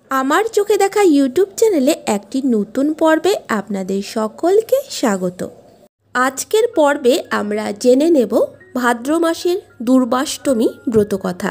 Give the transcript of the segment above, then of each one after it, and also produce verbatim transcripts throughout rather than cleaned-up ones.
আমার চোখে দেখা ইউটিউব চ্যানেলে একটি নতুন পর্বে আপনাদের সকলকে স্বাগত। আজকের পর্বে আমরা জেনে নেব ভাদ্র মাসের দুর্বাষ্টমী ব্রতকথা।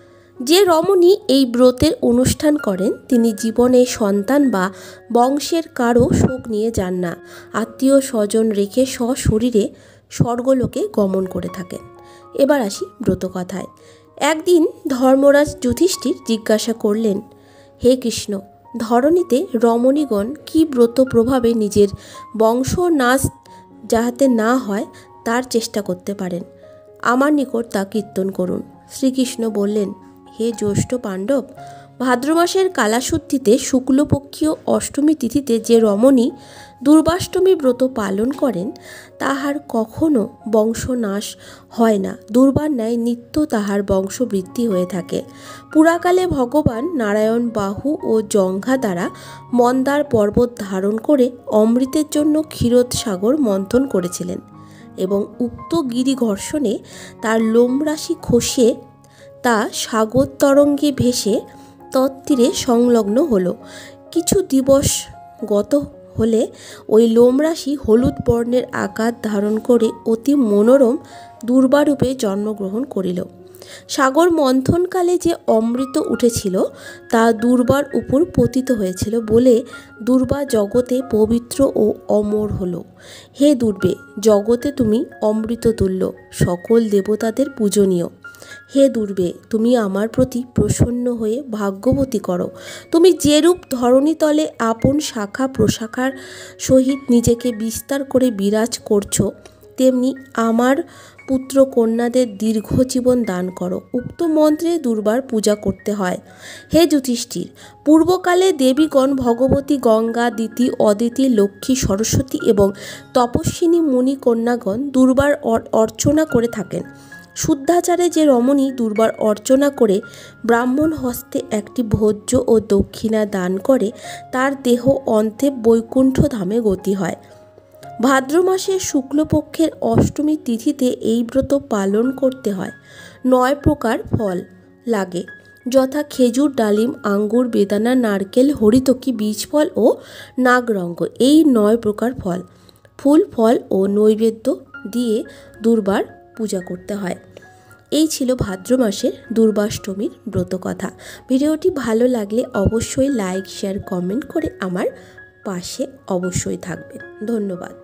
যে রমণী এই ব্রতের অনুষ্ঠান করেন তিনি জীবনে সন্তান বা বংশের কারো শোক নিয়ে যান না, আত্মীয় স্বজন রেখে সশরীরে স্বর্গলোকে গমন করে থাকেন। এবার আসি ব্রতকথায়। একদিন ধর্মরাজ যুধিষ্ঠির জিজ্ঞাসা করলেন, হে কৃষ্ণ, ধরণীতে রমণীগণ কি ব্রত প্রভাবে নিজের বংশ নাশ যাহাতে না হয় তার চেষ্টা করতে পারেন, আমার নিকট তা কীর্তন করুন। শ্রীকৃষ্ণ বললেন, হে জ্যৈষ্ঠ পাণ্ডব, ভাদ্র মাসের কালাশুদ্ধিতে শুক্লপক্ষীয় অষ্টমী তিথিতে যে রমণী দুর্বাষ্টমী ব্রত পালন করেন তাহার কখনো বংশনাশ হয় না, দুর্বার ন্যায় নিত্য তাহার বংশবৃদ্ধি হয়ে থাকে। পুরাকালে ভগবান নারায়ণ বাহু ও জঙ্ঘা দ্বারা মন্দার পর্বত ধারণ করে অমৃতের জন্য ক্ষীরোদসাগর মন্থন করেছিলেন এবং উক্ত গিরি ঘর্ষণে তার লোমরাশি খসিয়ে তা সাগর তরঙ্গে ভেসে তৎতীরে সংলগ্ন হলো। কিছু দিবস গত হলে ওই লোমরাশি হলুদ বর্ণের আকার ধারণ করে অতি মনোরম দুর্বারূপে জন্মগ্রহণ করিল। সাগর মন্থনকালে যে অমৃত উঠেছিল তা দুর্বার উপর পতিত হয়েছিল বলে দুর্বা জগতে পবিত্র ও অমর হল। হে দুর্বে, জগতে তুমি অমৃত তুল্য, সকল দেবতাদের পূজনীয়। হে দুর্বে, তুমি আমার প্রতি প্রসন্ন হয়ে ভাগ্যবতী করো। তুমি যেরূপ ধরণীতলে আপন শাখা প্রশাখার সহিত নিজেকে বিস্তার করে বিরাজ করছো, তেমনি আমার পুত্র কন্যাদের দীর্ঘ জীবন দান করো। উক্ত মন্ত্রে দুর্বার পূজা করতে হয়। হে যুধিষ্ঠির, পূর্বকালে দেবীগণ ভগবতী গঙ্গা, দিতি, অদিতি, লক্ষ্মী, সরস্বতী এবং তপস্বিনী মুনি কন্যাগণ দুর্বার অর্চনা করে থাকেন। শুদ্ধাচারে যে রমণী দুর্বার অর্চনা করে ব্রাহ্মণ হস্তে একটি ভোজ্য ও দক্ষিণা দান করে তার দেহ অন্তে বৈকুণ্ঠ ধামে গতি হয়। ভাদ্র মাসের শুক্লপক্ষের অষ্টমী তিথিতে এই ব্রত পালন করতে হয়। নয় প্রকার ফল লাগে, যথা খেজুর, ডালিম, আঙ্গুর, বেদানা, নারকেল, হরিতকি, বীজফল ও নাগরঙ্গ। এই নয় প্রকার ফল, ফুল, ফল ও নৈবেদ্য দিয়ে দুর্বার পূজা করতে হয়। এই ছিল ভাদ্র মাসের দুর্বাষ্টমীর ব্রতকথা। ভিডিওটি ভালো লাগলে অবশ্যই লাইক, শেয়ার, কমেন্ট করে আমার পাশে অবশ্যই থাকবেন। ধন্যবাদ।